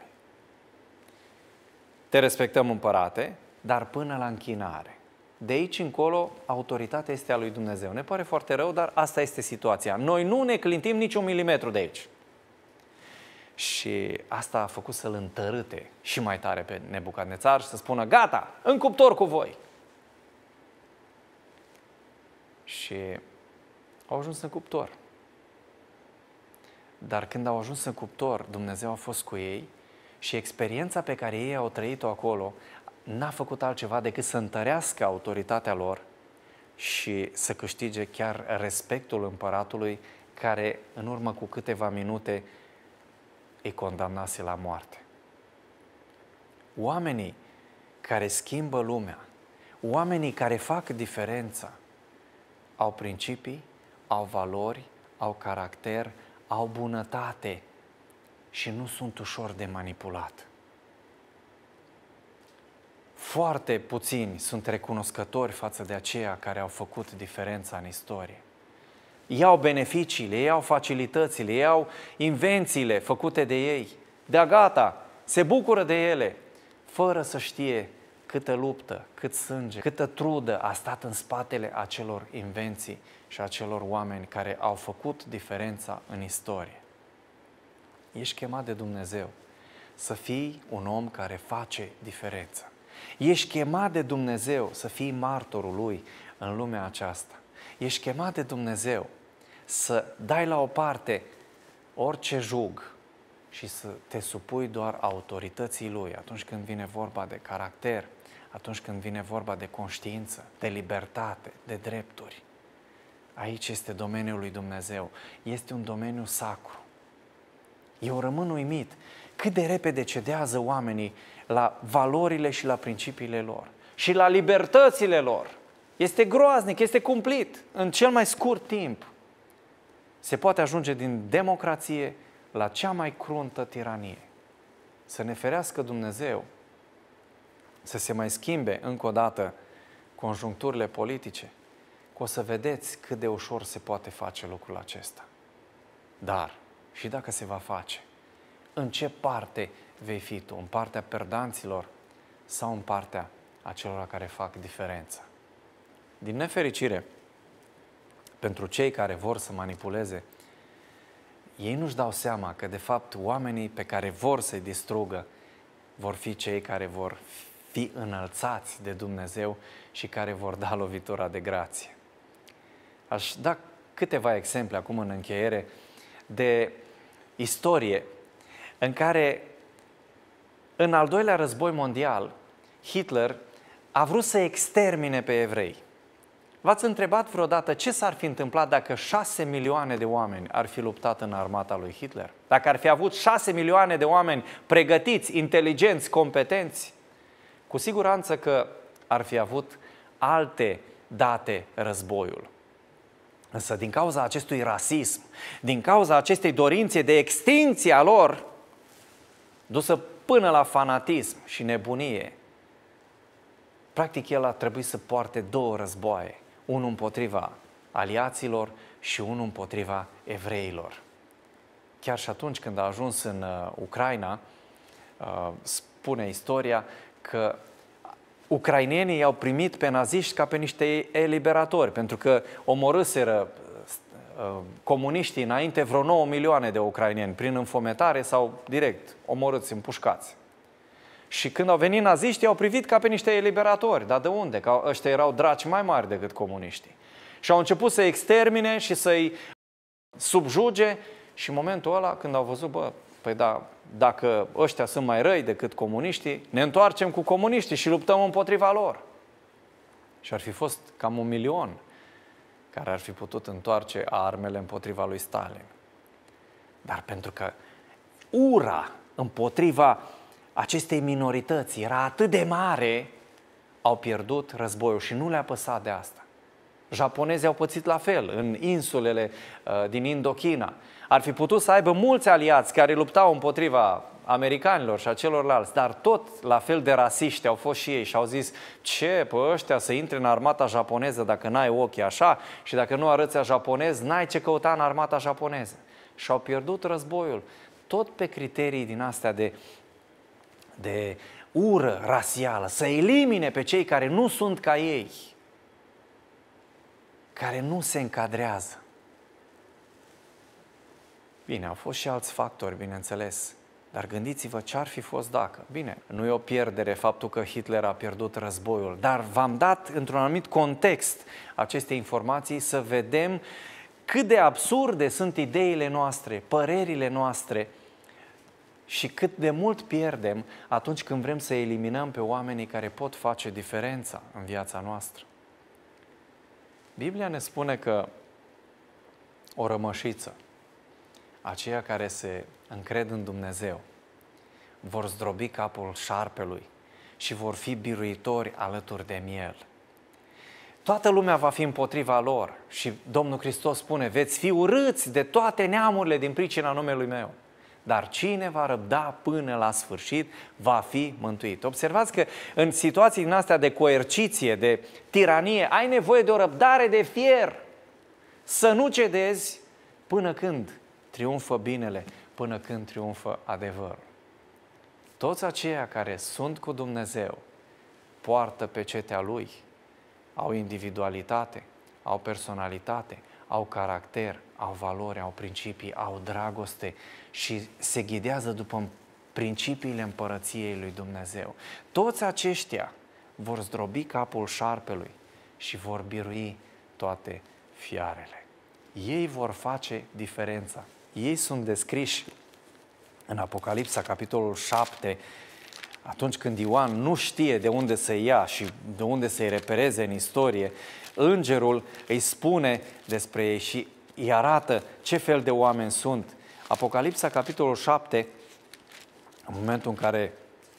[SPEAKER 1] Te respectăm, împărate, dar până la închinare. De aici încolo, autoritatea este a lui Dumnezeu. Ne pare foarte rău, dar asta este situația. Noi nu ne clintim niciun milimetru de aici. Și asta a făcut să-l întărâte și mai tare pe Nebucadnețar și să spună, gata, în cuptor cu voi. Și au ajuns în cuptor. Dar când au ajuns în cuptor, Dumnezeu a fost cu ei și experiența pe care ei au trăit-o acolo n-a făcut altceva decât să întărească autoritatea lor și să câștige chiar respectul împăratului care în urmă cu câteva minute îi condamnase la moarte. Oamenii care schimbă lumea, oamenii care fac diferența, au principii, au valori, au caracter, au bunătate și nu sunt ușor de manipulat. Foarte puțini sunt recunoscători față de aceia care au făcut diferența în istorie. Iau beneficiile, iau facilitățile, iau invențiile făcute de ei, de-a gata, se bucură de ele, fără să știe câtă luptă, cât sânge, câtă trudă a stat în spatele acelor invenții și acelor oameni care au făcut diferența în istorie. Ești chemat de Dumnezeu să fii un om care face diferența. Ești chemat de Dumnezeu să fii martorul Lui în lumea aceasta. Ești chemat de Dumnezeu să dai la o parte orice jug și să te supui doar autorității Lui atunci când vine vorba de caracter, atunci când vine vorba de conștiință, de libertate, de drepturi. Aici este domeniul lui Dumnezeu. Este un domeniu sacru. Eu rămân uimit cât de repede cedează oamenii la valorile și la principiile lor și la libertățile lor. Este groaznic, este cumplit. În cel mai scurt timp se poate ajunge din democrație la cea mai cruntă tiranie. Să ne ferească Dumnezeu să se mai schimbe încă o dată conjuncturile politice, că o să vedeți cât de ușor se poate face lucrul acesta. Dar, și dacă se va face, în ce parte vei fi tu? În partea perdanților sau în partea acelor care fac diferența? Din nefericire, pentru cei care vor să manipuleze, ei nu-și dau seama că, de fapt, oamenii pe care vor să-i distrugă vor fi cei care vor fi înălțați de Dumnezeu și care vor da lovitura de grație. Aș da câteva exemple acum în încheiere de istorie în care, în al doilea război mondial, Hitler a vrut să extermine pe evrei. V-ați întrebat vreodată ce s-ar fi întâmplat dacă șase milioane de oameni ar fi luptat în armata lui Hitler? Dacă ar fi avut șase milioane de oameni pregătiți, inteligenți, competenți? Cu siguranță că ar fi avut alte date războiul. Însă din cauza acestui rasism, din cauza acestei dorințe de extinție a lor, dusă până la fanatism și nebunie, practic el a trebuit să poarte două războaie, unul împotriva aliaților și unul împotriva evreilor. Chiar și atunci când a ajuns în uh, Ucraina, uh, spune istoria că ucrainenii i-au primit pe naziști ca pe niște eliberatori, pentru că omorâseră uh, comuniștii înainte vreo nouă milioane de ucraineni, prin înfometare sau direct omorâți, împușcați. Și când au venit naziștii, au privit ca pe niște eliberatori. Dar de unde? Că ăștia erau draci mai mari decât comuniștii. Și au început să extermine și să-i subjuge și în momentul ăla, când au văzut, bă, păi da, dacă ăștia sunt mai răi decât comuniștii, ne întoarcem cu comuniștii și luptăm împotriva lor. Și ar fi fost cam un milion care ar fi putut întoarce armele împotriva lui Stalin. Dar pentru că ura împotriva acestei minorități era atât de mare, au pierdut războiul și nu le-a păsat de asta. Japonezii au pățit la fel în insulele uh, din Indochina. Ar fi putut să aibă mulți aliați care luptau împotriva americanilor și a celorlalți, dar tot la fel de rasiști au fost și ei și au zis: ce, pe ăștia să intre în armata japoneză dacă n-ai ochii așa și dacă nu arăți a japonez, n-ai ce căuta în armata japoneză. Și au pierdut războiul tot pe criterii din astea de de ură rasială, să elimine pe cei care nu sunt ca ei, care nu se încadrează. Bine, au fost și alți factori, bineînțeles, dar gândiți-vă ce ar fi fost dacă. Bine, nu e o pierdere faptul că Hitler a pierdut războiul, dar v-am dat într-un anumit context aceste informații să vedem cât de absurde sunt ideile noastre, părerile noastre, și cât de mult pierdem atunci când vrem să eliminăm pe oamenii care pot face diferența în viața noastră. Biblia ne spune că o rămășiță, aceia care se încred în Dumnezeu, vor zdrobi capul șarpelui și vor fi biruitori alături de miel. Toată lumea va fi împotriva lor și Domnul Hristos spune: veți fi urâți de toate neamurile din pricina numelui meu. Dar cine va răbda până la sfârșit va fi mântuit. Observați că în situații din astea de coerciție, de tiranie, ai nevoie de o răbdare de fier. Să nu cedezi până când triumfă binele, până când triumfă adevărul. Toți aceia care sunt cu Dumnezeu poartă pecetea Lui, au individualitate, au personalitate, au caracter, au valori, au principii, au dragoste și se ghidează după principiile împărăției lui Dumnezeu. Toți aceștia vor zdrobi capul șarpelui și vor birui toate fiarele. Ei vor face diferența. Ei sunt descriși în Apocalipsa, capitolul șapte, atunci când Ioan nu știe de unde să ia și de unde să-i repereze în istorie, îngerul îi spune despre ei și îi arată ce fel de oameni sunt. Apocalipsa, capitolul șapte, în momentul în care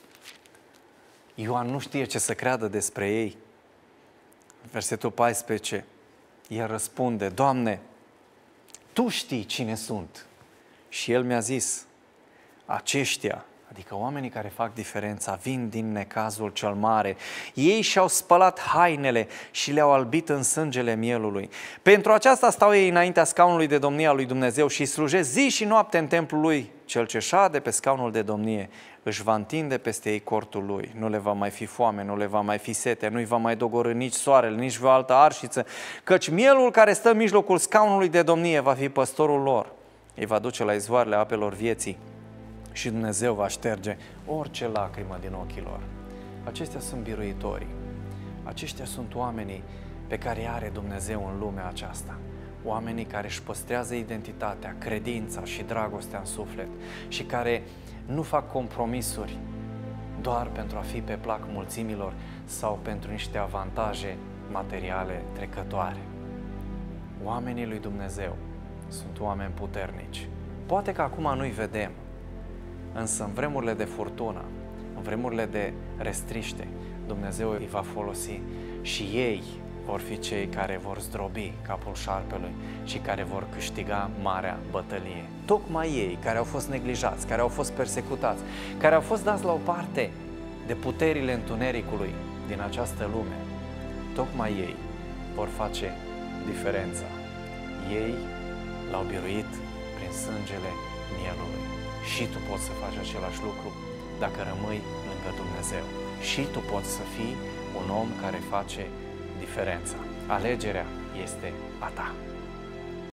[SPEAKER 1] Ioan nu știe ce să creadă despre ei, versetul paisprezece, el răspunde: Doamne, Tu știi cine sunt. Și el mi-a zis: aceștia, adică oamenii care fac diferența, vin din necazul cel mare. Ei și-au spălat hainele și le-au albit în sângele mielului. Pentru aceasta stau ei înaintea scaunului de domnie al lui Dumnezeu și slujesc zi și noapte în templul lui. Cel ce șade pe scaunul de domnie își va întinde peste ei cortul lui. Nu le va mai fi foame, nu le va mai fi sete, nu-i va mai dogorî nici soarele, nici vreo altă arșiță, căci mielul care stă în mijlocul scaunului de domnie va fi păstorul lor. Îi va duce la izvoarele apelor vieții și Dumnezeu va șterge orice lacrimă din ochii lor. Acestea sunt biruitorii. Aceștia sunt oamenii pe care îi are Dumnezeu în lumea aceasta. Oamenii care își păstrează identitatea, credința și dragostea în suflet și care nu fac compromisuri doar pentru a fi pe plac mulțimilor sau pentru niște avantaje materiale trecătoare. Oamenii lui Dumnezeu sunt oameni puternici. Poate că acum nu-i vedem, însă în vremurile de furtună, în vremurile de restriște, Dumnezeu îi va folosi și ei vor fi cei care vor zdrobi capul șarpelui și care vor câștiga marea bătălie. Tocmai ei, care au fost neglijați, care au fost persecutați, care au fost dați la o parte de puterile întunericului din această lume, tocmai ei vor face diferența. Ei l-au biruit prin sângele mielului. Și tu poți să faci același lucru dacă rămâi lângă Dumnezeu. Și tu poți să fii un om care face diferența. Alegerea este a ta.